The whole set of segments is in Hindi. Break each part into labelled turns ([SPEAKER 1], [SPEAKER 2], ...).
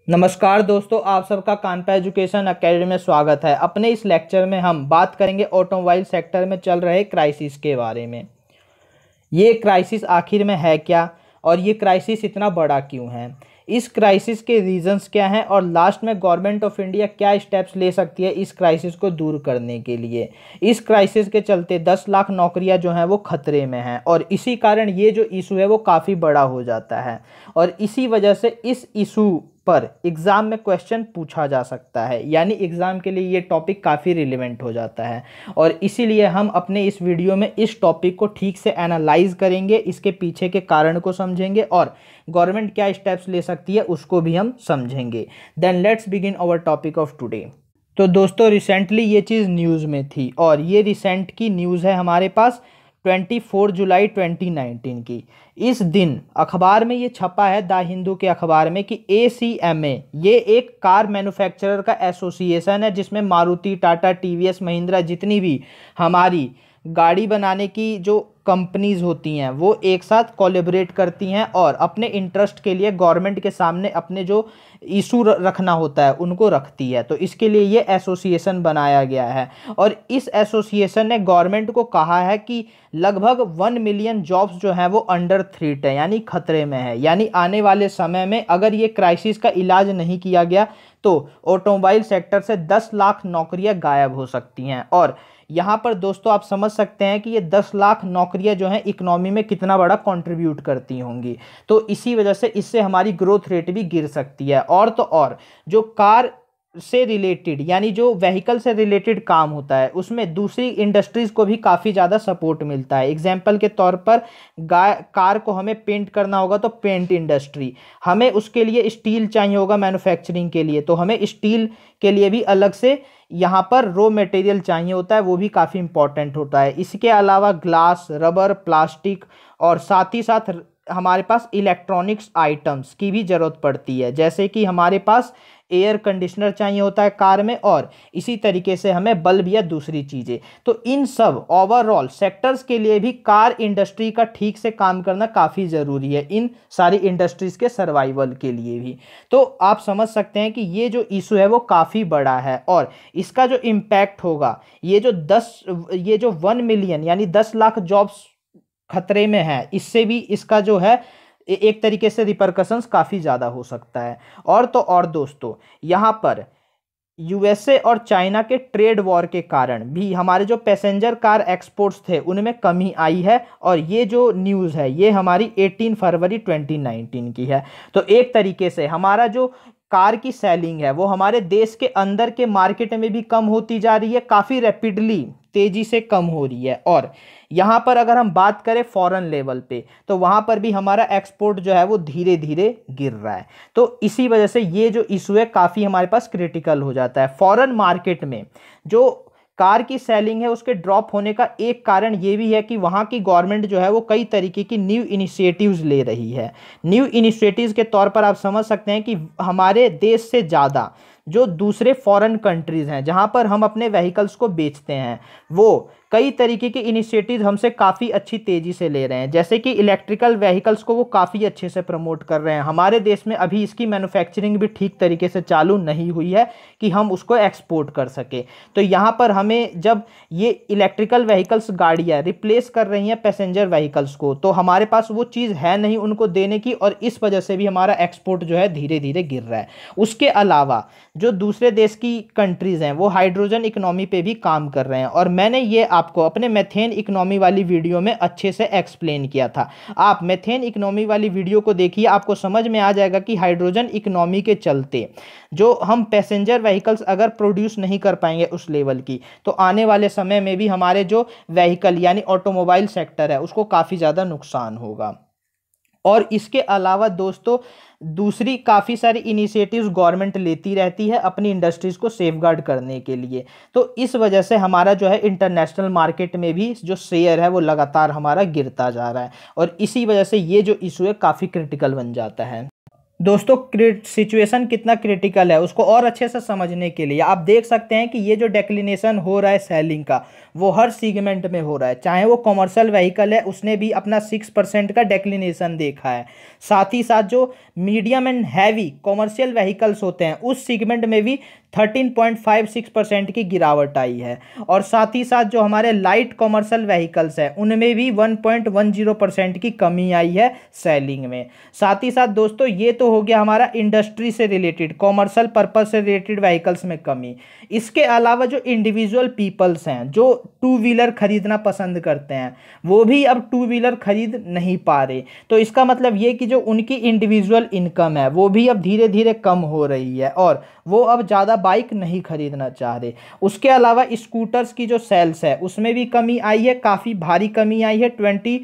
[SPEAKER 1] नमस्कार दोस्तों, आप सबका कानपा एजुकेशन अकेडमी में स्वागत है। अपने इस लेक्चर में हम बात करेंगे ऑटोमोबाइल सेक्टर में चल रहे क्राइसिस के बारे में। ये क्राइसिस आखिर में है क्या और ये क्राइसिस इतना बड़ा क्यों है, इस क्राइसिस के रीजंस क्या हैं और लास्ट में गवर्नमेंट ऑफ इंडिया क्या स्टेप्स ले सकती है इस क्राइसिस को दूर करने के लिए। इस क्राइसिस के चलते 10 लाख नौकरियां जो हैं वो खतरे में हैं और इसी कारण ये जो इशू है वो काफ़ी बड़ा हो जाता है और इसी वजह से इस इशू पर एग्ज़ाम में क्वेश्चन पूछा जा सकता है, यानी एग्ज़ाम के लिए ये टॉपिक काफ़ी रिलेवेंट हो जाता है। और इसीलिए हम अपने इस वीडियो में इस टॉपिक को ठीक से एनालाइज करेंगे, इसके पीछे के कारण को समझेंगे और गवर्नमेंट क्या स्टेप्स ले सकती है उसको भी हम समझेंगे। Then let's begin our topic of today. तो दोस्तों, रिसेंटली ये चीज़ न्यूज़ में थी और ये रिसेंट की न्यूज़ है हमारे पास 24 जुलाई 2019 की। इस दिन अखबार में ये छपा है, द हिंदू के अखबार में, कि ACMA ये एक कार मैन्युफैक्चरर का एसोसिएशन है जिसमें मारुति, टाटा, TVS, महिंद्रा जितनी भी हमारी गाड़ी बनाने की जो कंपनीज होती हैं वो एक साथ कोलैबोरेट करती हैं और अपने इंटरेस्ट के लिए गवर्नमेंट के सामने अपने जो इशू रखना होता है उनको रखती है। तो इसके लिए ये एसोसिएशन बनाया गया है और इस एसोसिएशन ने गवर्नमेंट को कहा है कि लगभग 1 मिलियन जॉब्स जो हैं वो अंडर थ्रेट है, यानी खतरे में है। यानी आने वाले समय में अगर ये क्राइसिस का इलाज नहीं किया गया तो ऑटोमोबाइल सेक्टर से 10 लाख नौकरियां गायब हो सकती हैं। और यहाँ पर दोस्तों आप समझ सकते हैं कि ये 10 लाख नौकरियां जो हैं इकोनॉमी में कितना बड़ा कंट्रीब्यूट करती होंगी। तो इसी वजह से इससे हमारी ग्रोथ रेट भी गिर सकती है। और तो और जो कार से रिलेटेड यानी जो व्हीकल से रिलेटेड काम होता है उसमें दूसरी इंडस्ट्रीज़ को भी काफ़ी ज़्यादा सपोर्ट मिलता है। एग्जाम्पल के तौर पर कार को हमें पेंट करना होगा तो पेंट इंडस्ट्री, हमें उसके लिए स्टील चाहिए होगा मैन्युफैक्चरिंग के लिए तो हमें स्टील के लिए भी अलग से यहाँ पर रॉ मटेरियल चाहिए होता है, वो भी काफ़ी इंपॉर्टेंट होता है। इसके अलावा ग्लास, रबर, प्लास्टिक और साथ ही साथ हमारे पास इलेक्ट्रॉनिक्स आइटम्स की भी ज़रूरत पड़ती है, जैसे कि हमारे पास एयर कंडीशनर चाहिए होता है कार में और इसी तरीके से हमें बल्ब या दूसरी चीज़ें। तो इन सब ओवरऑल सेक्टर्स के लिए भी कार इंडस्ट्री का ठीक से काम करना काफ़ी ज़रूरी है, इन सारी इंडस्ट्रीज़ के सर्वाइवल के लिए भी। तो आप समझ सकते हैं कि ये जो इशू है वो काफ़ी बड़ा है और इसका जो इम्पैक्ट होगा ये जो 1 मिलियन यानी 10 लाख जॉब्स खतरे में है, इससे भी इसका जो है एक तरीके से रिपरकशंस काफ़ी ज़्यादा हो सकता है। और तो और दोस्तों, यहाँ पर USA और चाइना के ट्रेड वॉर के कारण भी हमारे जो पैसेंजर कार एक्सपोर्ट्स थे उनमें कमी आई है और ये जो न्यूज़ है ये हमारी 18 फरवरी 2019 की है। तो एक तरीके से हमारा जो कार की सेलिंग है वो हमारे देश के अंदर के मार्केट में भी कम होती जा रही है, काफ़ी रैपिडली तेज़ी से कम हो रही है। और यहाँ पर अगर हम बात करें फॉरेन लेवल पे तो वहाँ पर भी हमारा एक्सपोर्ट जो है वो धीरे धीरे गिर रहा है। तो इसी वजह से ये जो इशू है काफ़ी हमारे पास क्रिटिकल हो जाता है। फॉरेन मार्केट में जो कार की सेलिंग है उसके ड्रॉप होने का एक कारण ये भी है कि वहाँ की गवर्नमेंट जो है वो कई तरीके की न्यू इनिशिएटिव्स ले रही है। न्यू इनिशिएटिव्स के तौर पर आप समझ सकते हैं कि हमारे देश से ज़्यादा जो दूसरे फॉरेन कंट्रीज़ हैं जहाँ पर हम अपने व्हीकल्स को बेचते हैं वो कई तरीके के इनिशिएटिव्स हमसे काफ़ी अच्छी तेज़ी से ले रहे हैं। जैसे कि इलेक्ट्रिकल व्हीकल्स को वो काफ़ी अच्छे से प्रमोट कर रहे हैं। हमारे देश में अभी इसकी मैन्युफैक्चरिंग भी ठीक तरीके से चालू नहीं हुई है कि हम उसको एक्सपोर्ट कर सके। तो यहाँ पर हमें जब ये इलेक्ट्रिकल व्हीकल्स गाड़ियाँ रिप्लेस कर रही हैं पैसेंजर व्हीकल्स को तो हमारे पास वो चीज़ है नहीं उनको देने की और इस वजह से भी हमारा एक्सपोर्ट जो है धीरे धीरे गिर रहा है। उसके अलावा जो दूसरे देश की कंट्रीज़ हैं वो हाइड्रोजन इकोनॉमी पे भी काम कर रहे हैं और मैंने ये आपको अपने मेथेन इकोनॉमी वाली वीडियो में अच्छे से एक्सप्लेन किया था। आप मेथेन इकोनॉमी वाली वीडियो को देखिए, आपको समझ में आ जाएगा कि हाइड्रोजन इकोनॉमी के चलते जो हम पैसेंजर व्हीकल्स अगर प्रोड्यूस नहीं कर पाएंगे उस लेवल की तो आने वाले समय में भी हमारे जो व्हीकल यानी ऑटोमोबाइल सेक्टर है उसको काफ़ी ज़्यादा नुकसान होगा। और इसके अलावा दोस्तों दूसरी काफ़ी सारी इनिशिएटिव्स गवर्नमेंट लेती रहती है अपनी इंडस्ट्रीज़ को सेफगार्ड करने के लिए। तो इस वजह से हमारा जो है इंटरनेशनल मार्केट में भी जो शेयर है वो लगातार हमारा गिरता जा रहा है और इसी वजह से ये जो इशू है काफ़ी क्रिटिकल बन जाता है। दोस्तों सिचुएशन कितना क्रिटिकल है उसको और अच्छे से समझने के लिए आप देख सकते हैं कि ये जो डेक्लिनेशन हो रहा है सेलिंग का वो हर सीगमेंट में हो रहा है, चाहे वो कॉमर्शियल व्हीकल है उसने भी अपना 6% का डेक्लिनेशन देखा है। साथ ही साथ जो medium and heavy commercial vehicles होते हैं उस सीगमेंट में भी 13.56% की गिरावट आई है। और साथ ही साथ जो हमारे लाइट कॉमर्शियल व्हीकल्स हैं उनमें भी 1.10% की कमी आई है सेलिंग में। साथ ही साथ दोस्तों ये तो हो गया हमारा इंडस्ट्री से रिलेटेड, कॉमर्शियल पर्पज से रिलेटेड व्हीकल्स में कमी। इसके अलावा जो इंडिविजुअल पीपल्स हैं जो टू व्हीलर खरीदना पसंद करते हैं वो भी अब टू व्हीलर खरीद नहीं पा रहे। तो इसका मतलब ये कि जो उनकी इंडिविजुअल इनकम है वो भी अब धीरे धीरे कम हो रही है और वो अब ज़्यादा बाइक नहीं खरीदना चाह रहे। उसके अलावा स्कूटर्स की जो सेल्स है उसमें भी कमी आई है, काफ़ी भारी कमी आई है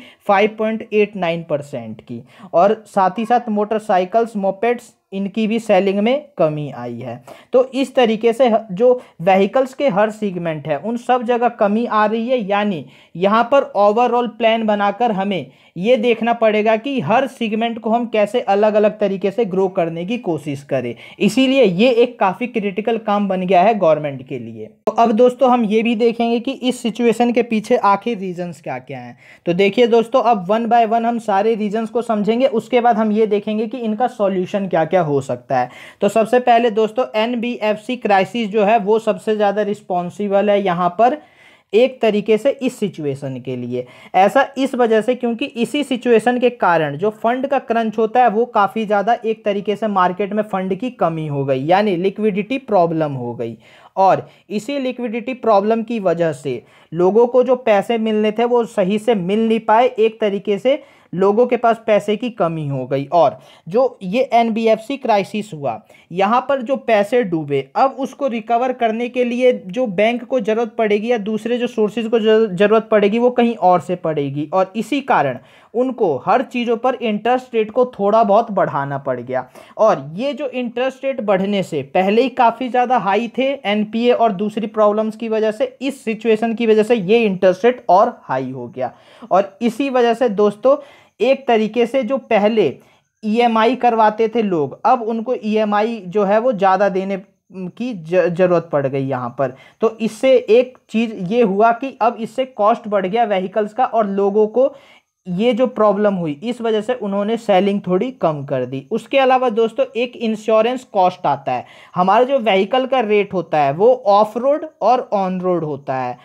[SPEAKER 1] 25.89% की। और साथ ही साथ मोटरसाइकिल्स मोपेड्स इनकी भी सेलिंग में कमी आई है। तो इस तरीके से जो व्हीकल्स के हर सीगमेंट है उन सब जगह कमी आ रही है, यानी यहाँ पर ओवरऑल प्लान बनाकर हमें ये देखना पड़ेगा कि हर सीगमेंट को हम कैसे अलग अलग तरीके से ग्रो करने की कोशिश करें। इसीलिए ये एक काफ़ी क्रिटिकल काम बन गया है गवर्नमेंट के लिए। तो अब दोस्तों हम ये भी देखेंगे कि इस सिचुएशन के पीछे आखिर रीजंस क्या क्या हैं। तो देखिए दोस्तों, अब वन बाय वन हम सारे रीजंस को समझेंगे, उसके बाद हम ये देखेंगे कि इनका सॉल्यूशन क्या क्या हो सकता है। तो सबसे पहले दोस्तों एनबीएफसी क्राइसिस जो है वो सबसे ज़्यादा रिस्पॉन्सिबल है यहाँ पर एक तरीके से इस सिचुएशन के लिए। ऐसा इस वजह से क्योंकि इसी सिचुएशन के कारण जो फंड का क्रंच होता है वो काफ़ी ज़्यादा एक तरीके से मार्केट में फंड की कमी हो गई, यानी लिक्विडिटी प्रॉब्लम हो गई। और इसी लिक्विडिटी प्रॉब्लम की वजह से लोगों को जो पैसे मिलने थे वो सही से मिल नहीं पाए, एक तरीके से लोगों के पास पैसे की कमी हो गई। और जो ये एनबीएफसी क्राइसिस हुआ यहाँ पर जो पैसे डूबे, अब उसको रिकवर करने के लिए जो बैंक को ज़रूरत पड़ेगी या दूसरे जो सोर्सेज को ज़रूरत पड़ेगी वो कहीं और से पड़ेगी। और इसी कारण उनको हर चीज़ों पर इंटरेस्ट रेट को थोड़ा बहुत बढ़ाना पड़ गया। और ये जो इंटरेस्ट रेट बढ़ने से पहले ही काफ़ी ज़्यादा हाई थे एनपीए और दूसरी प्रॉब्लम्स की वजह से, इस सिचुएशन की वजह से ये इंटरेस्ट रेट और हाई हो गया। और इसी वजह से दोस्तों एक तरीके से जो पहले ईएमआई करवाते थे लोग, अब उनको ईएमआई जो है वो ज़्यादा देने की ज़रूरत पड़ गई यहाँ पर। तो इससे एक चीज़ ये हुआ कि अब इससे कॉस्ट बढ़ गया व्हीकल्स का और लोगों को ये जो प्रॉब्लम हुई इस वजह से उन्होंने सेलिंग थोड़ी कम कर दी। उसके अलावा दोस्तों एक इंश्योरेंस कॉस्ट आता है। हमारा जो व्हीकल का रेट होता है वो ऑफ रोड और ऑन रोड होता है।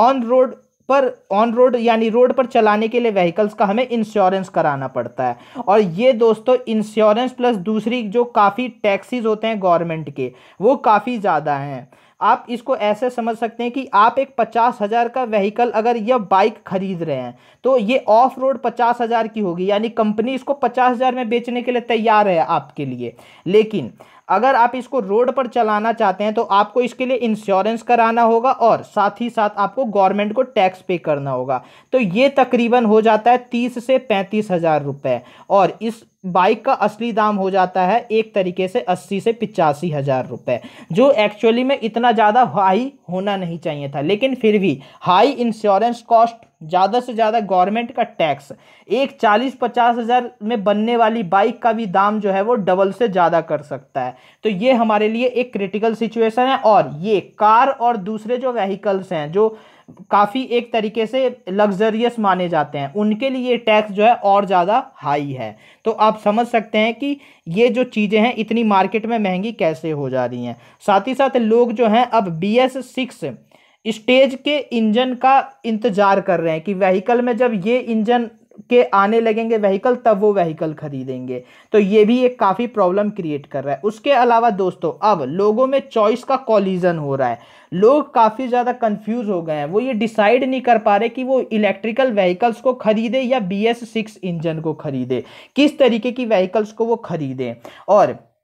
[SPEAKER 1] ऑन रोड यानी रोड पर चलाने के लिए व्हीकल्स का हमें इंश्योरेंस कराना पड़ता है। और ये दोस्तों इंश्योरेंस प्लस दूसरी जो काफ़ी टैक्सेस होते हैं गवर्नमेंट के वो काफ़ी ज़्यादा हैं। आप इसको ऐसे समझ सकते हैं कि आप एक 50,000 का व्हीकल अगर यह बाइक खरीद रहे हैं तो ये ऑफ रोड 50,000 की होगी, यानी कंपनी इसको 50,000 में बेचने के लिए तैयार है आपके लिए। लेकिन अगर आप इसको रोड पर चलाना चाहते हैं तो आपको इसके लिए इंश्योरेंस कराना होगा और साथ ही साथ आपको गवर्नमेंट को टैक्स पे करना होगा। तो ये तकरीबन हो जाता है 30 से 35,000 रुपये। और इस बाइक का असली दाम हो जाता है एक तरीके से 80 से 85,000 रुपये, जो एक्चुअली में इतना ज़्यादा हाई होना नहीं चाहिए था। लेकिन फिर भी हाई इंश्योरेंस कॉस्ट, ज़्यादा से ज़्यादा गवर्नमेंट का टैक्स, एक 40-50,000 में बनने वाली बाइक का भी दाम जो है वो डबल से ज़्यादा कर सकता है। तो ये हमारे लिए एक क्रिटिकल सिचुएशन है। और ये कार और दूसरे जो व्हीकल्स हैं जो काफ़ी एक तरीके से लग्जरियस माने जाते हैं उनके लिए टैक्स जो है और ज़्यादा हाई है। तो आप समझ सकते हैं कि ये जो चीज़ें हैं इतनी मार्केट में महंगी कैसे हो जा रही हैं। साथ ही साथ लोग जो हैं अब BS6 स्टेज के इंजन का इंतजार कर रहे हैं कि व्हीकल में जब ये इंजन के आने लगेंगे व्हीकल तब वो व्हीकल खरीदेंगे। तो ये भी एक काफ़ी प्रॉब्लम क्रिएट कर रहा है। उसके अलावा दोस्तों अब लोगों में चॉइस का कॉलिजन हो रहा है। लोग काफ़ी ज़्यादा कंफ्यूज हो गए हैं, वो ये डिसाइड नहीं कर पा रहे कि वो इलेक्ट्रिकल व्हीकल्स को खरीदे या BS6 इंजन को खरीदे, किस तरीके की व्हीकल्स को वो खरीदें। और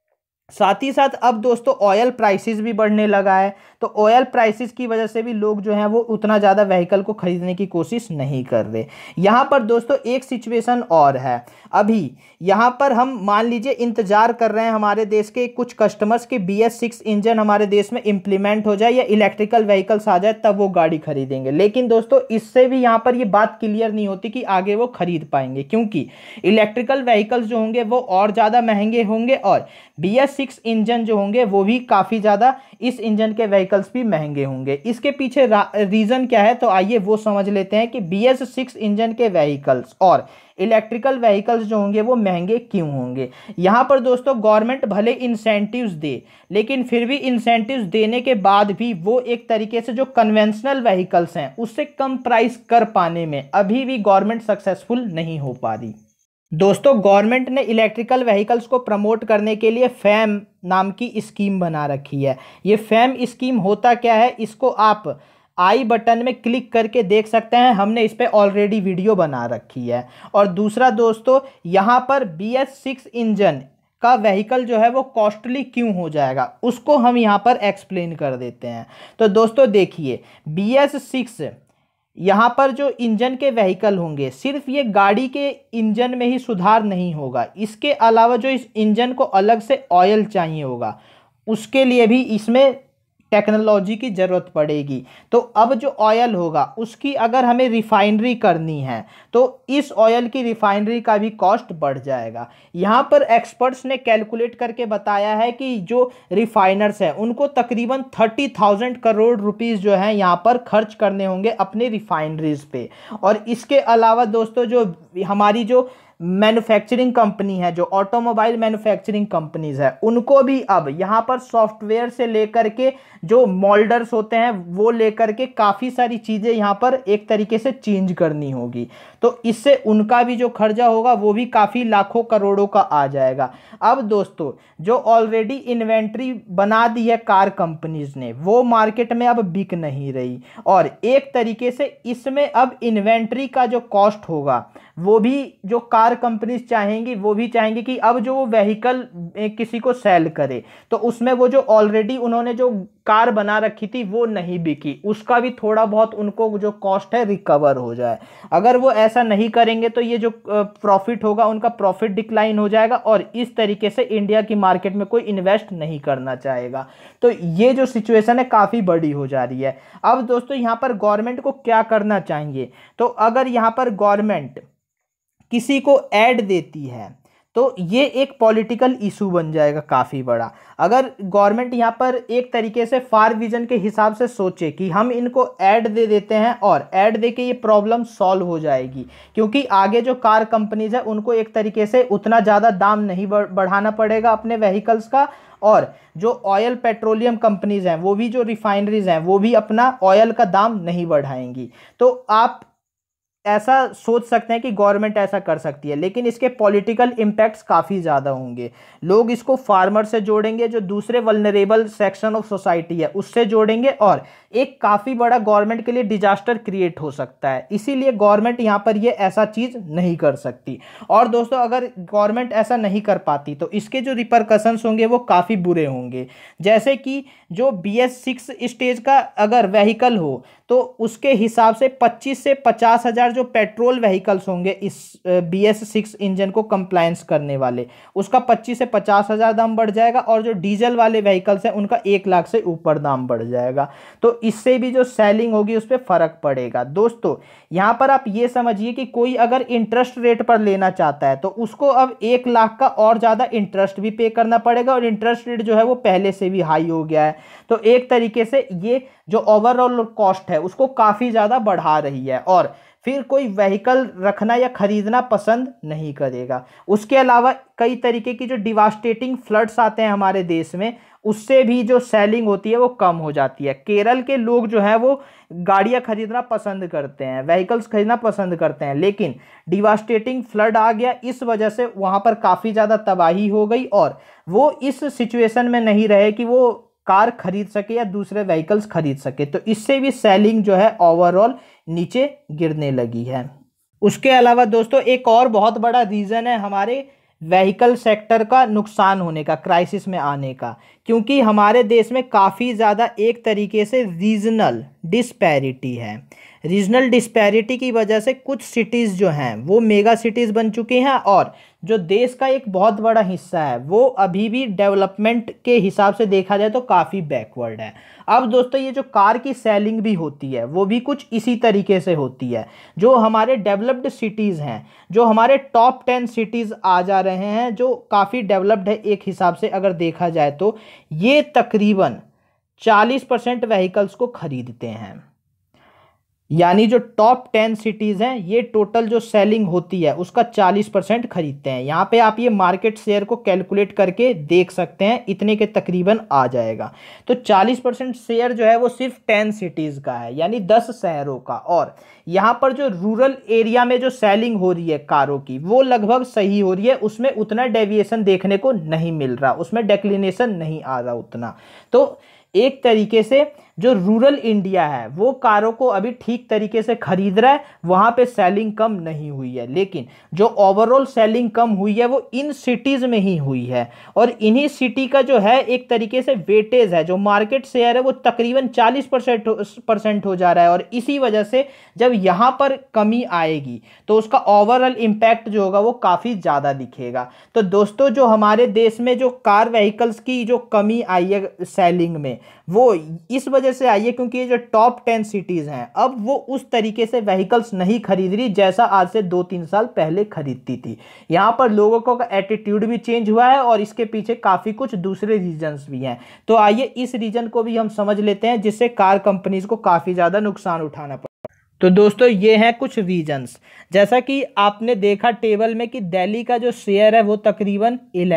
[SPEAKER 1] साथ ही साथ अब दोस्तों ऑयल प्राइसेस भी बढ़ने लगा है, तो ऑयल प्राइसेस की वजह से भी लोग जो हैं वो उतना ज़्यादा व्हीकल को खरीदने की कोशिश नहीं कर रहे। यहाँ पर दोस्तों एक सिचुएशन और है। अभी यहाँ पर हम मान लीजिए इंतजार कर रहे हैं हमारे देश के कुछ कस्टमर्स के BS6 इंजन हमारे देश में इम्प्लीमेंट हो जाए या इलेक्ट्रिकल व्हीकल्स आ जाए, तब वो गाड़ी खरीदेंगे। लेकिन दोस्तों इससे भी यहाँ पर ये बात क्लियर नहीं होती कि आगे वो खरीद पाएंगे, क्योंकि इलेक्ट्रिकल व्हीकल्स जो होंगे वो और ज़्यादा महंगे होंगे और BS6 इंजन जो होंगे वो भी काफ़ी ज़्यादा इस इंजन के व्हीकल्स भी महंगे होंगे। इसके पीछे रीज़न क्या है, तो आइए वो समझ लेते हैं कि BS6 इंजन के व्हीकल्स और इलेक्ट्रिकल व्हीकल्स जो होंगे वो महंगे क्यों होंगे। यहाँ पर दोस्तों गवर्नमेंट भले इंसेंटिव्स दे, लेकिन फिर भी इंसेंटिव्स देने के बाद भी वो एक तरीके से जो कन्वेंशनल व्हीकल्स हैं उससे कम प्राइस कर पाने में अभी भी गवर्नमेंट सक्सेसफुल नहीं हो पा रही। दोस्तों गवर्नमेंट ने इलेक्ट्रिकल व्हीकल्स को प्रमोट करने के लिए फैम नाम की स्कीम बना रखी है। ये फैम स्कीम होता क्या है, इसको आप आई बटन में क्लिक करके देख सकते हैं, हमने इस पर ऑलरेडी वीडियो बना रखी है। और दूसरा दोस्तों, यहाँ पर BS6 इंजन का व्हीकल जो है वो कॉस्टली क्यों हो जाएगा उसको हम यहाँ पर एक्सप्लेन कर देते हैं। तो दोस्तों देखिए, BS6 यहाँ पर जो इंजन के व्हीकल होंगे, सिर्फ ये गाड़ी के इंजन में ही सुधार नहीं होगा, इसके अलावा जो इस इंजन को अलग से ऑयल चाहिए होगा उसके लिए भी इसमें टेक्नोलॉजी की ज़रूरत पड़ेगी। तो अब जो ऑयल होगा उसकी अगर हमें रिफाइनरी करनी है तो इस ऑयल की रिफाइनरी का भी कॉस्ट बढ़ जाएगा। यहाँ पर एक्सपर्ट्स ने कैलकुलेट करके बताया है कि जो रिफाइनर्स हैं उनको तकरीबन 30,000 करोड़ रुपीस जो है यहाँ पर खर्च करने होंगे अपने रिफाइनरीज पे। और इसके अलावा दोस्तों जो हमारी जो मैन्युफैक्चरिंग कंपनी है, जो ऑटोमोबाइल मैन्युफैक्चरिंग कंपनीज है, उनको भी अब यहाँ पर सॉफ्टवेयर से लेकर के जो मोल्डर्स होते हैं वो लेकर के काफ़ी सारी चीज़ें यहाँ पर एक तरीके से चेंज करनी होगी। तो इससे उनका भी जो खर्चा होगा वो भी काफ़ी लाखों करोड़ों का आ जाएगा। अब दोस्तों जो ऑलरेडी इन्वेंट्री बना दी है कार कंपनीज ने वो मार्केट में अब बिक नहीं रही, और एक तरीके से इसमें अब इन्वेंट्री का जो कॉस्ट होगा वो भी जो कार कंपनीज चाहेंगी वो भी चाहेंगी कि अब जो वो व्हीकल किसी को सेल करे तो उसमें वो जो ऑलरेडी उन्होंने जो कार बना रखी थी वो नहीं बिकी, उसका भी थोड़ा बहुत उनको जो कॉस्ट है रिकवर हो जाए। अगर वो ऐसा नहीं करेंगे तो ये जो प्रॉफिट होगा उनका प्रॉफिट डिक्लाइन हो जाएगा और इस तरीके से इंडिया की मार्केट में कोई इन्वेस्ट नहीं करना चाहेगा। तो ये जो सिचुएशन है काफ़ी बड़ी हो जा रही है। अब दोस्तों यहाँ पर गवर्नमेंट को क्या करना चाहिए, तो अगर यहाँ पर गवर्नमेंट किसी को ऐड देती है तो ये एक पॉलिटिकल इशू बन जाएगा काफ़ी बड़ा। अगर गवर्नमेंट यहाँ पर एक तरीके से फार विजन के हिसाब से सोचे कि हम इनको ऐड दे देते हैं और ऐड दे के ये प्रॉब्लम सॉल्व हो जाएगी, क्योंकि आगे जो कार कंपनीज है उनको एक तरीके से उतना ज़्यादा दाम नहीं बढ़ाना पड़ेगा अपने व्हीकल्स का, और जो ऑयल पेट्रोलियम कंपनीज हैं वो भी जो रिफाइनरीज हैं वो भी अपना ऑयल का दाम नहीं बढ़ाएंगी। तो आप ऐसा सोच सकते हैं कि गवर्नमेंट ऐसा कर सकती है, लेकिन इसके पॉलिटिकल इम्पैक्ट्स काफ़ी ज़्यादा होंगे। लोग इसको फार्मर से जोड़ेंगे, जो दूसरे वल्नरेबल सेक्शन ऑफ सोसाइटी है उससे जोड़ेंगे, और एक काफ़ी बड़ा गवर्नमेंट के लिए डिजास्टर क्रिएट हो सकता है। इसीलिए गवर्नमेंट यहाँ पर ये ऐसा चीज़ नहीं कर सकती। और दोस्तों अगर गवर्नमेंट ऐसा नहीं कर पाती तो इसके जो रिपरकशंस होंगे वो काफ़ी बुरे होंगे। जैसे कि जो BS6 स्टेज का अगर व्हीकल हो तो उसके हिसाब से 25 से 50 हज़ार जो पेट्रोल व्हीकल्स होंगे इस BS6 इंजन को कंप्लायंस करने वाले, उसका 25 से 50 हज़ार दाम बढ़ जाएगा, और जो डीजल वाले व्हीकल्स हैं उनका 1 लाख से ऊपर दाम बढ़ जाएगा। तो इससे भी जो सेलिंग होगी उस पर फ़र्क पड़ेगा। दोस्तों यहाँ पर आप ये समझिए कि कोई अगर इंटरेस्ट रेट पर लेना चाहता है तो उसको अब 1 लाख का और ज़्यादा इंटरेस्ट भी पे करना पड़ेगा, और इंटरेस्ट रेट जो है वो पहले से भी हाई हो गया है। तो एक तरीके से ये जो ओवरऑल कॉस्ट है उसको काफ़ी ज़्यादा बढ़ा रही है, और फिर कोई व्हीकल रखना या ख़रीदना पसंद नहीं करेगा। उसके अलावा कई तरीके की जो डिवास्टेटिंग फ्लड्स आते हैं हमारे देश में, उससे भी जो सेलिंग होती है वो कम हो जाती है। केरल के लोग जो है वो गाड़ियाँ खरीदना पसंद करते हैं, व्हीकल्स खरीदना पसंद करते हैं, लेकिन डिवास्टेटिंग फ्लड आ गया, इस वजह से वहाँ पर काफ़ी ज़्यादा तबाही हो गई, और वो इस सिचुएशन में नहीं रहे कि वो कार खरीद सके या दूसरे व्हीकल्स खरीद सके। तो इससे भी सेलिंग जो है ओवरऑल नीचे गिरने लगी है। उसके अलावा दोस्तों एक और बहुत बड़ा रीज़न है हमारे व्हीकल सेक्टर का नुकसान होने का, क्राइसिस में आने का, क्योंकि हमारे देश में काफ़ी ज़्यादा एक तरीके से रीजनल डिस्पैरिटी है। रीजनल डिस्पैरिटी की वजह से कुछ सिटीज़ जो हैं वो मेगा सिटीज़ बन चुकी हैं और जो देश का एक बहुत बड़ा हिस्सा है वो अभी भी डेवलपमेंट के हिसाब से देखा जाए तो काफ़ी बैकवर्ड है। अब दोस्तों ये जो कार की सेलिंग भी होती है वो भी कुछ इसी तरीके से होती है। जो हमारे डेवलप्ड सिटीज़ हैं, जो हमारे टॉप 10 सिटीज़ आ जा रहे हैं जो काफ़ी डेवलप्ड है एक हिसाब से अगर देखा जाए तो, ये तकरीबन 40% व्हीकल्स को खरीदते हैं। यानी जो टॉप 10 सिटीज़ हैं ये टोटल जो सेलिंग होती है उसका 40% खरीदते हैं। यहाँ पे आप ये मार्केट शेयर को कैलकुलेट करके देख सकते हैं, इतने के तकरीबन आ जाएगा। तो 40% शेयर जो है वो सिर्फ 10 सिटीज़ का है, यानी 10 शहरों का। और यहाँ पर जो रूरल एरिया में जो सेलिंग हो रही है कारों की वो लगभग सही हो रही है, उसमें उतना डेविएशन देखने को नहीं मिल रहा, उसमें डेक्लिनेशन नहीं आ रहा उतना। तो एक तरीके से जो रूरल इंडिया है वो कारों को अभी ठीक तरीके से खरीद रहा है, वहाँ पे सेलिंग कम नहीं हुई है। लेकिन जो ओवरऑल सेलिंग कम हुई है वो इन सिटीज़ में ही हुई है। और इन्हीं सिटी का जो है एक तरीके से वेटेज है, जो मार्केट शेयर है वो तकरीबन 40% हो जा रहा है। और इसी वजह से जब यहाँ पर कमी आएगी तो उसका ओवरऑल इम्पैक्ट जो होगा वो काफ़ी ज़्यादा दिखेगा। तो दोस्तों जो हमारे देश में जो कार व्हीकल्स की जो कमी आई है सेलिंग में, वो इस वजह से आई है क्योंकि ये जो टॉप 10 सिटीज़ हैं अब वो उस तरीके से व्हीकल्स नहीं खरीद रही जैसा आज से 2-3 साल पहले खरीदती थी। यहाँ पर लोगों का एटीट्यूड भी चेंज हुआ है और इसके पीछे काफ़ी कुछ दूसरे रीजंस भी हैं। तो आइए इस रीजन को भी हम समझ लेते हैं जिससे कार कंपनीज को काफ़ी ज़्यादा नुकसान उठाना पड़ा। तो दोस्तों ये हैं कुछ रीजंस। जैसा कि आपने देखा टेबल में कि दिल्ली का जो शेयर है वो तकरीबन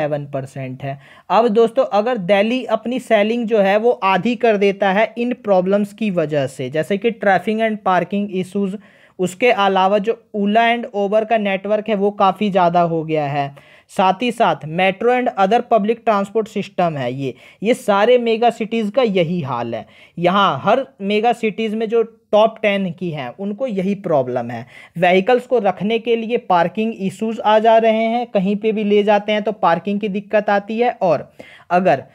[SPEAKER 1] 11% है। अब दोस्तों अगर दिल्ली अपनी सेलिंग जो है वो आधी कर देता है इन प्रॉब्लम्स की वजह से, जैसे कि ट्रैफिक एंड पार्किंग इश्यूज़, उसके अलावा जो ओला एंड उबर का नेटवर्क है वो काफ़ी ज़्यादा हो गया है, साथ ही साथ metro and other public transport system है, ये सारे मेगा सिटीज़ का यही हाल है। यहाँ हर मेगा सिटीज़ में जो टॉप 10 की हैं उनको यही प्रॉब्लम है। व्हीकल्स को रखने के लिए पार्किंग इश्यूज आ जा रहे हैं, कहीं पे भी ले जाते हैं तो पार्किंग की दिक्कत आती है, और अगर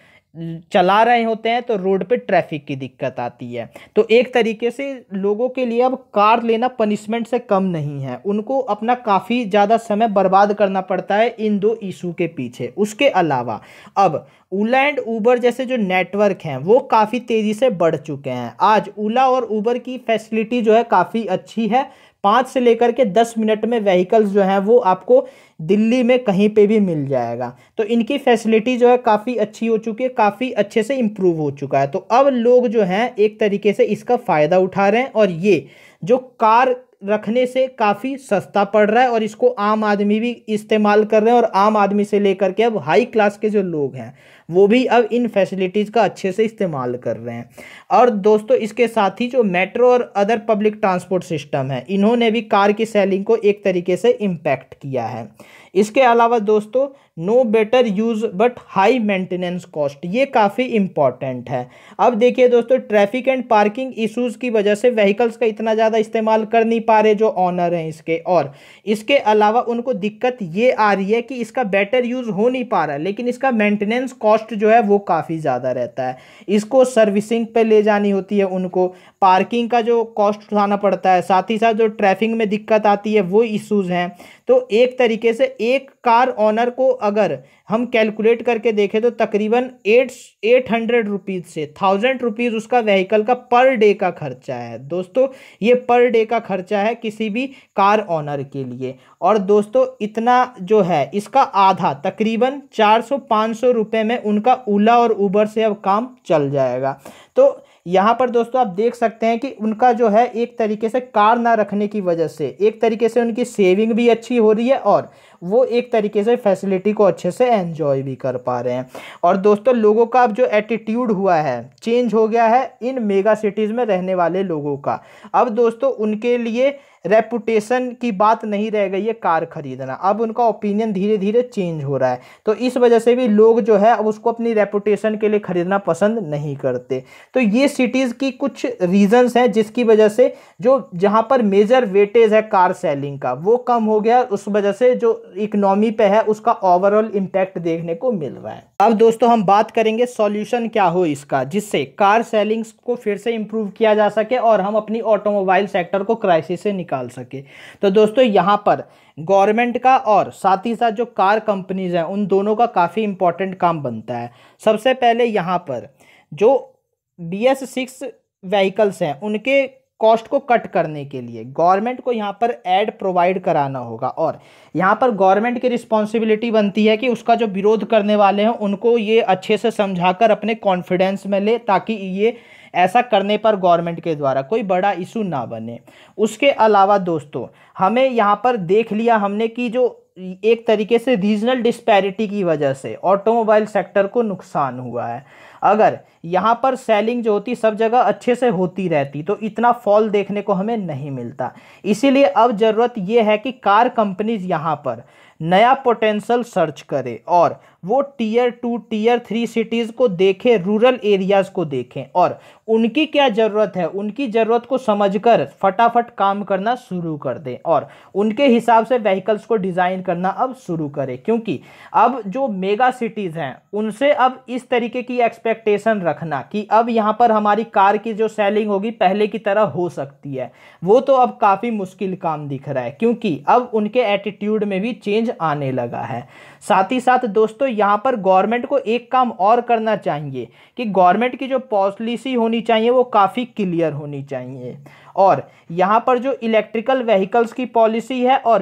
[SPEAKER 1] चला रहे होते हैं तो रोड पे ट्रैफिक की दिक्कत आती है। तो एक तरीके से लोगों के लिए अब कार लेना पनिशमेंट से कम नहीं है, उनको अपना काफ़ी ज़्यादा समय बर्बाद करना पड़ता है इन दो इशू के पीछे। उसके अलावा अब ओला एंड उबर जैसे जो नेटवर्क हैं वो काफ़ी तेज़ी से बढ़ चुके हैं। आज ओला और उबर की फैसिलिटी जो है काफ़ी अच्छी है, 5 से लेकर के 10 मिनट में व्हीकल्स जो हैं वो आपको दिल्ली में कहीं पे भी मिल जाएगा। तो इनकी फैसिलिटी जो है काफ़ी अच्छी हो चुकी है, काफ़ी अच्छे से इम्प्रूव हो चुका है। तो अब लोग जो हैं एक तरीके से इसका फ़ायदा उठा रहे हैं और ये जो कार रखने से काफ़ी सस्ता पड़ रहा है और इसको आम आदमी भी इस्तेमाल कर रहे हैं, और आम आदमी से लेकर के अब हाई क्लास के जो लोग हैं वो भी अब इन फैसिलिटीज़ का अच्छे से इस्तेमाल कर रहे हैं। और दोस्तों इसके साथ ही जो मेट्रो और अदर पब्लिक ट्रांसपोर्ट सिस्टम है इन्होंने भी कार की सेलिंग को एक तरीके से इम्पैक्ट किया है। इसके अलावा दोस्तों no better use but high maintenance cost, ये काफ़ी इम्पॉर्टेंट है। अब देखिए दोस्तों ट्रैफिक एंड पार्किंग इश्यूज़ की वजह से व्हीकल्स का इतना ज़्यादा इस्तेमाल कर नहीं पा रहे जो ऑनर हैं इसके, और इसके अलावा उनको दिक्कत ये आ रही है कि इसका बेटर यूज़ हो नहीं पा रहा है, लेकिन इसका मेंटेनेंस कॉस्ट जो है वो काफ़ी ज़्यादा रहता है। इसको सर्विसिंग पे ले जानी होती है, उनको पार्किंग का जो कॉस्ट उठाना पड़ता है, साथ ही साथ जो ट्रैफिक में दिक्कत आती है वो इश्यूज़ हैं। तो एक तरीके से एक कार ऑनर को अगर हम कैलकुलेट करके देखें तो तकरीबन 800 रुपीज़ से 1000 रुपीज़ उसका व्हीकल का पर डे का खर्चा है। दोस्तों ये पर डे का खर्चा है किसी भी कार ऑनर के लिए। और दोस्तों इतना जो है इसका आधा तकरीबन 400-500 रुपये में उनका ओला और उबर से अब काम चल जाएगा। तो यहाँ पर दोस्तों आप देख सकते हैं कि उनका जो है एक तरीके से कार ना रखने की वजह से एक तरीके से उनकी सेविंग भी अच्छी हो रही है और वो एक तरीके से फैसिलिटी को अच्छे से एंजॉय भी कर पा रहे हैं। और दोस्तों लोगों का अब जो एटीट्यूड हुआ है चेंज हो गया है इन मेगा सिटीज़ में रहने वाले लोगों का। अब दोस्तों उनके लिए रेपुटेशन की बात नहीं रह गई है कार खरीदना, अब उनका ओपिनियन धीरे धीरे चेंज हो रहा है। तो इस वजह से भी लोग जो है अब उसको अपनी रेपुटेशन के लिए खरीदना पसंद नहीं करते। तो ये सिटीज़ की कुछ रीजंस हैं जिसकी वजह से जो जहां पर मेजर वेटेज है कार सेलिंग का वो कम हो गया, उस वजह से जो इकोनॉमी पे है उसका ओवरऑल इम्पैक्ट देखने को मिल रहा है। अब दोस्तों हम बात करेंगे सॉल्यूशन क्या हो इसका, जिससे कार सेलिंग्स को फिर से इम्प्रूव किया जा सके और हम अपनी ऑटोमोबाइल सेक्टर को क्राइसिस से निकाल सके। तो दोस्तों यहाँ पर गवर्नमेंट का और साथ ही साथ जो कार कंपनीज हैं उन दोनों का काफ़ी इंपॉर्टेंट काम बनता है। सबसे पहले यहाँ पर जो BS6 व्हीकल्स हैं उनके कॉस्ट को कट करने के लिए गवर्नमेंट को यहाँ पर एड प्रोवाइड कराना होगा, और यहाँ पर गवर्नमेंट की रिस्पॉन्सिबिलिटी बनती है कि उसका जो विरोध करने वाले हैं उनको ये अच्छे से समझाकर अपने कॉन्फिडेंस में ले, ताकि ये ऐसा करने पर गवर्नमेंट के द्वारा कोई बड़ा इशू ना बने। उसके अलावा दोस्तों हमें यहाँ पर देख लिया हमने कि जो एक तरीके से रीजनल डिस्पैरिटी की वजह से ऑटोमोबाइल सेक्टर को नुकसान हुआ है। अगर यहाँ पर सेलिंग जो होती सब जगह अच्छे से होती रहती तो इतना फॉल देखने को हमें नहीं मिलता। इसीलिए अब ज़रूरत ये है कि कार कंपनीज यहाँ पर नया पोटेंशियल सर्च करे और वो Tier 2 Tier 3 सिटीज़ को देखें, रूरल एरियाज़ को देखें और उनकी क्या ज़रूरत है उनकी ज़रूरत को समझकर फटाफट काम करना शुरू कर दें और उनके हिसाब से व्हीकल्स को डिज़ाइन करना अब शुरू करें। क्योंकि अब जो मेगा सिटीज़ हैं उनसे अब इस तरीके की एक्सपेक्टेशन रखना कि अब यहाँ पर हमारी कार की जो सेलिंग होगी पहले की तरह हो सकती है, वो तो अब काफ़ी मुश्किल काम दिख रहा है, क्योंकि अब उनके एटीट्यूड में भी चेंज आने लगा है। साथ ही साथ दोस्तों यहाँ पर गवर्नमेंट को एक काम और करना चाहिए कि गवर्नमेंट की जो पॉलिसी होनी चाहिए वो काफ़ी क्लियर होनी चाहिए, और यहाँ पर जो इलेक्ट्रिकल व्हीकल्स की पॉलिसी है और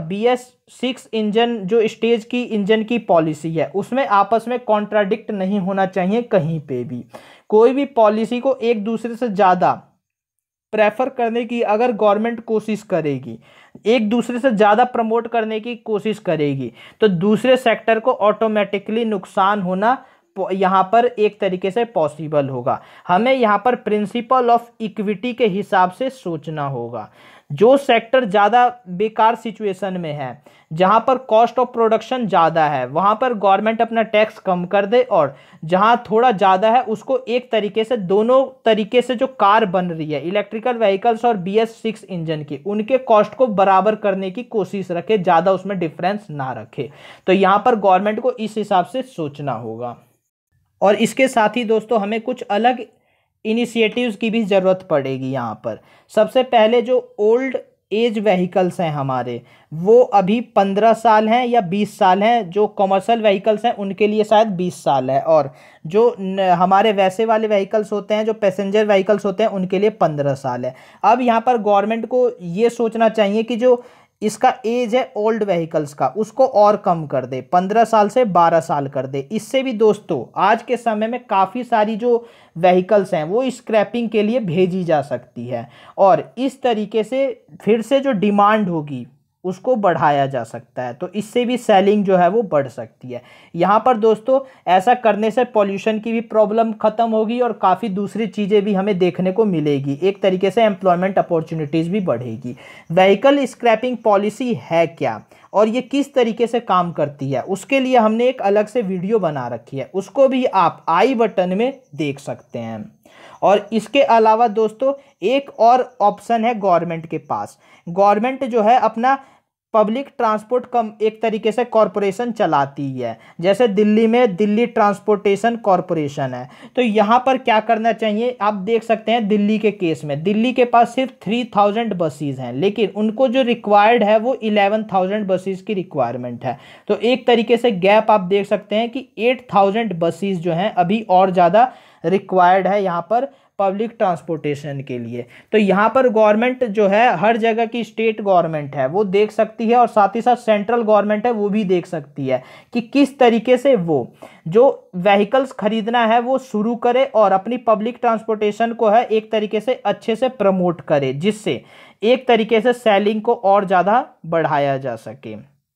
[SPEAKER 1] BS6 इंजन जो स्टेज की इंजन की पॉलिसी है उसमें आपस में कॉन्ट्राडिक्ट नहीं होना चाहिए कहीं पे भी। कोई भी पॉलिसी को एक दूसरे से ज़्यादा प्रेफर करने की अगर गवर्नमेंट कोशिश करेगी, एक दूसरे से ज़्यादा प्रमोट करने की कोशिश करेगी, तो दूसरे सेक्टर को ऑटोमेटिकली नुकसान होना यहाँ पर एक तरीके से पॉसिबल होगा। हमें यहाँ पर प्रिंसिपल ऑफ इक्विटी के हिसाब से सोचना होगा। जो सेक्टर ज़्यादा बेकार सिचुएशन में है, जहाँ पर कॉस्ट ऑफ प्रोडक्शन ज़्यादा है, वहाँ पर गवर्नमेंट अपना टैक्स कम कर दे, और जहाँ थोड़ा ज़्यादा है उसको एक तरीके से दोनों तरीके से जो कार बन रही है इलेक्ट्रिकल व्हीकल्स और BS6 इंजन की, उनके कॉस्ट को बराबर करने की कोशिश रखे, ज़्यादा उसमें डिफरेंस ना रखे। तो यहाँ पर गवर्नमेंट को इस हिसाब से सोचना होगा। और इसके साथ ही दोस्तों हमें कुछ अलग इनिशिएटिव्स की भी ज़रूरत पड़ेगी यहाँ पर। सबसे पहले जो ओल्ड एज व्हीकल्स हैं हमारे, वो अभी 15 साल हैं या 20 साल हैं, जो कमर्शियल व्हीकल्स हैं उनके लिए शायद 20 साल है, और जो हमारे वैसे वाले व्हीकल्स होते हैं जो पैसेंजर व्हीकल्स होते हैं उनके लिए 15 साल है। अब यहाँ पर गवर्नमेंट को ये सोचना चाहिए कि जो इसका एज है ओल्ड व्हीकल्स का उसको और कम कर दे, 15 साल से 12 साल कर दे। इससे भी दोस्तों आज के समय में काफ़ी सारी जो व्हीकल्स हैं वो स्क्रैपिंग के लिए भेजी जा सकती है, और इस तरीके से फिर से जो डिमांड होगी उसको बढ़ाया जा सकता है, तो इससे भी सेलिंग जो है वो बढ़ सकती है। यहाँ पर दोस्तों ऐसा करने से पॉल्यूशन की भी प्रॉब्लम ख़त्म होगी और काफ़ी दूसरी चीज़ें भी हमें देखने को मिलेगी, एक तरीके से एम्प्लॉयमेंट अपॉर्चुनिटीज़ भी बढ़ेगी। व्हीकल स्क्रैपिंग पॉलिसी है क्या और ये किस तरीके से काम करती है, उसके लिए हमने एक अलग से वीडियो बना रखी है, उसको भी आप आई बटन में देख सकते हैं। और इसके अलावा दोस्तों एक और ऑप्शन है गवर्नमेंट के पास। गवर्नमेंट जो है अपना पब्लिक ट्रांसपोर्ट कम एक तरीके से कॉरपोरेशन चलाती है, जैसे दिल्ली में दिल्ली ट्रांसपोर्टेशन कॉरपोरेशन है। तो यहाँ पर क्या करना चाहिए, आप देख सकते हैं दिल्ली के केस में दिल्ली के पास सिर्फ 3000 बसेस हैं, लेकिन उनको जो रिक्वायर्ड है वो 11,000 बसेस की रिक्वायरमेंट है। तो एक तरीके से गैप आप देख सकते हैं कि 8,000 बसेस जो हैं अभी और ज़्यादा रिक्वायर्ड है यहाँ पर पब्लिक ट्रांसपोर्टेशन के लिए। तो यहाँ पर गवर्नमेंट जो है हर जगह की स्टेट गवर्नमेंट है वो देख सकती है, और साथ ही साथ सेंट्रल गवर्नमेंट है वो भी देख सकती है कि किस तरीके से वो जो व्हीकल्स खरीदना है वो शुरू करे और अपनी पब्लिक ट्रांसपोर्टेशन को है एक तरीके से अच्छे से प्रमोट करे, जिससे एक तरीके से सेलिंग को और ज़्यादा बढ़ाया जा सके।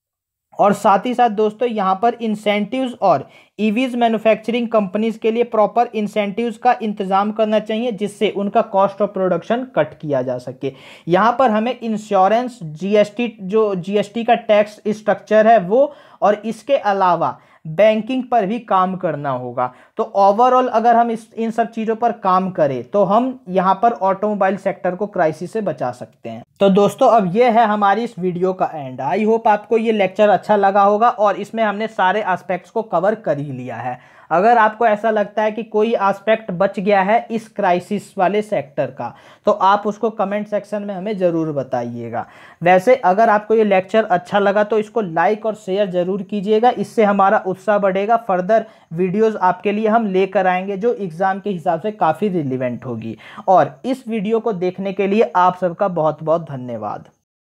[SPEAKER 1] और साथ ही साथ दोस्तों यहाँ पर इंसेंटिव्स और ईवीज मैन्युफैक्चरिंग कंपनीज के लिए प्रॉपर इंसेंटिव्स का इंतजाम करना चाहिए, जिससे उनका कॉस्ट ऑफ प्रोडक्शन कट किया जा सके। यहाँ पर हमें इंश्योरेंस, जीएसटी जो जीएसटी का टैक्स स्ट्रक्चर है वो, और इसके अलावा बैंकिंग पर भी काम करना होगा। तो ओवरऑल अगर हम इन सब चीज़ों पर काम करें तो हम यहाँ पर ऑटोमोबाइल सेक्टर को क्राइसिस से बचा सकते हैं। तो दोस्तों अब ये है हमारी इस वीडियो का एंड। आई होप आपको ये लेक्चर अच्छा लगा होगा और इसमें हमने सारे एस्पेक्ट्स को कवर कर ही लिया है। अगर आपको ऐसा लगता है कि कोई एस्पेक्ट बच गया है इस क्राइसिस वाले सेक्टर का तो आप उसको कमेंट सेक्शन में हमें ज़रूर बताइएगा। वैसे अगर आपको ये लेक्चर अच्छा लगा तो इसको लाइक और शेयर ज़रूर कीजिएगा, इससे हमारा उत्साह बढ़ेगा। फर्दर वीडियोस आपके लिए हम लेकर आएंगे जो एग्ज़ाम के हिसाब से काफ़ी रिलेवेंट होगी। और इस वीडियो को देखने के लिए आप सबका बहुत बहुत धन्यवाद।